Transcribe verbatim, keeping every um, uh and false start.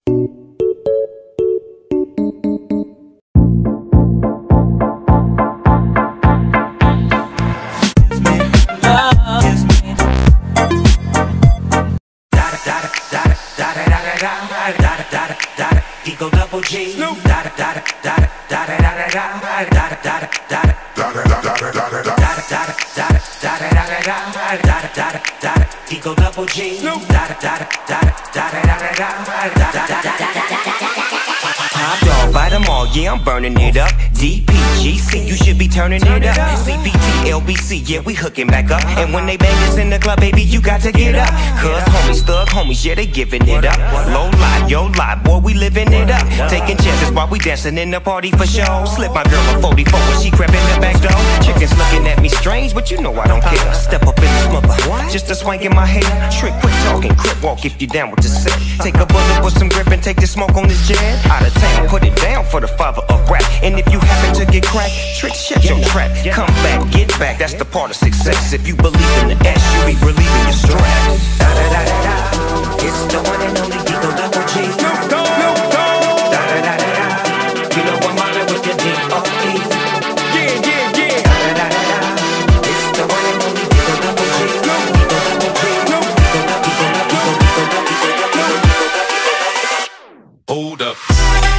Eagle double G. Da da da da da da da da da da da da da da. Eagle double G. Da da da da da da da da. Top dog, bite them all, yeah, I'm burning it up. D P G C, you should be turning it up. C P T, L B C, yeah, we hooking back up. And when they bang us in the club, baby, you got to get up. Cause homies, thug homies, yeah, they giving it up. Low life, yo life, boy, we living it up. Taking chances while we dancing in the party for show. Slip my girl a forty-four when she crept in the back door. Chickens looking at me strange, but you know I don't care. Step up in this mother, just a swank in my hair. Trick, quick talking, crip walk if you down with the set. Take a bullet with some grip and take the smoke on this jet. Out of town, put it down for the father of rap. And if you happen to get cracked, trick, shut your trap. Come back, get back, that's the part of success. If you believe in the S, you be relieving your stress. Da da da da da, it's the one and only Eagle double G. Snoop Dogg, Snoop Dogg. Da da da da da, you know I'm mobbing with the D O E. Yeah, yeah, yeah. Da da da da da, it's the one and only Eagle double G. Eagle double G. Eagle double G. Eagle double G. Hold up.